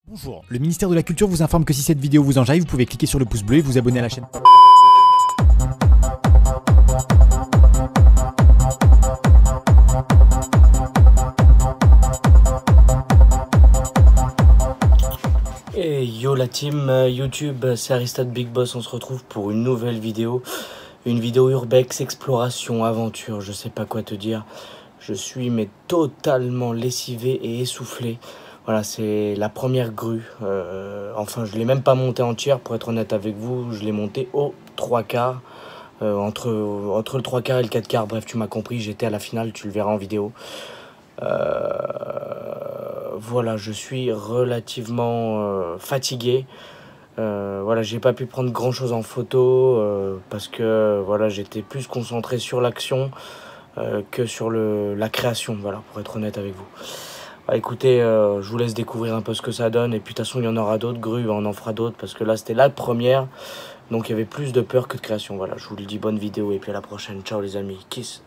Bonjour, le ministère de la Culture vous informe que si cette vidéo vous enjaille, vous pouvez cliquer sur le pouce bleu et vous abonner à la chaîne. Et yo la team YouTube, c'est Aristote Big Boss, on se retrouve pour une nouvelle vidéo. Une vidéo urbex, exploration, aventure, je sais pas quoi te dire. Je suis mais totalement lessivé et essoufflé. Voilà, c'est la première grue. Enfin, je l'ai même pas montée entière, pour être honnête avec vous. Je l'ai montée au 3/4. Entre le 3/4 et le 4/4, bref, tu m'as compris, j'étais à la finale, tu le verras en vidéo. Voilà, je suis relativement fatigué. Voilà, j'ai pas pu prendre grand chose en photo parce que voilà, j'étais plus concentré sur l'action que sur la création, voilà, pour être honnête avec vous. Bah, écoutez, je vous laisse découvrir un peu ce que ça donne, et puis de toute façon il y en aura d'autres grues, on en fera d'autres, parce que là c'était la première, donc il y avait plus de peur que de création. Voilà, je vous le dis, bonne vidéo, et puis à la prochaine, ciao les amis, kiss.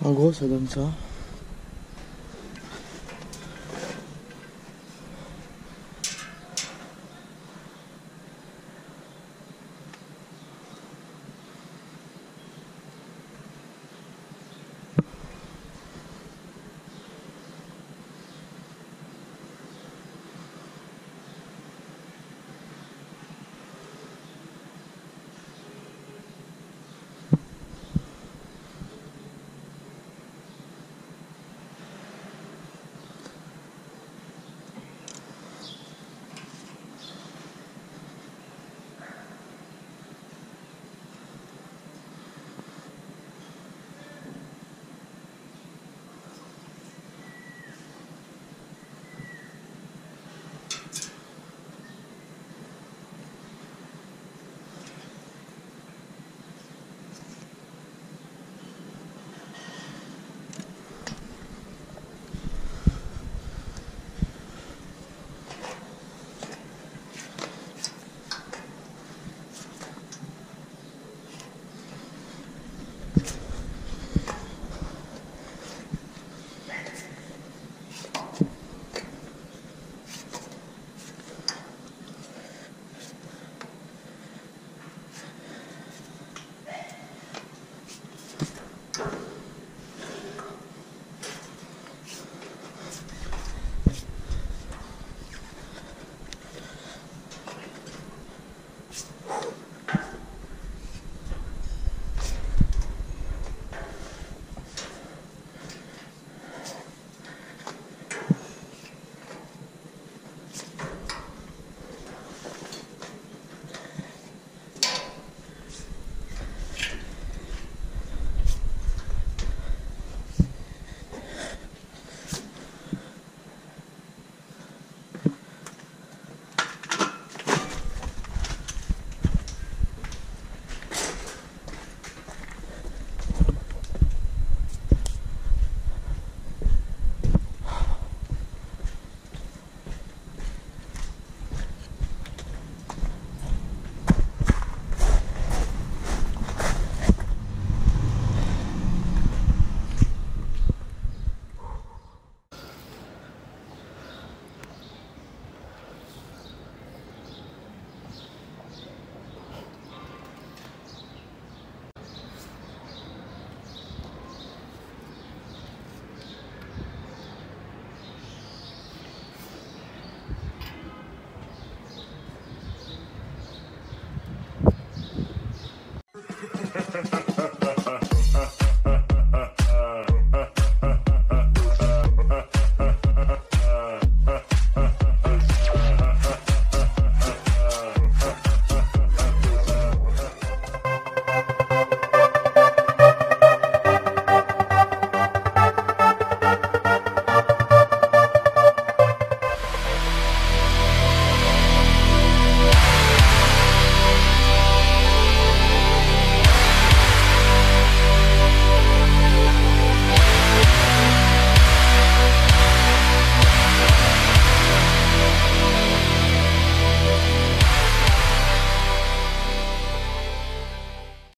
En gros, ça donne ça.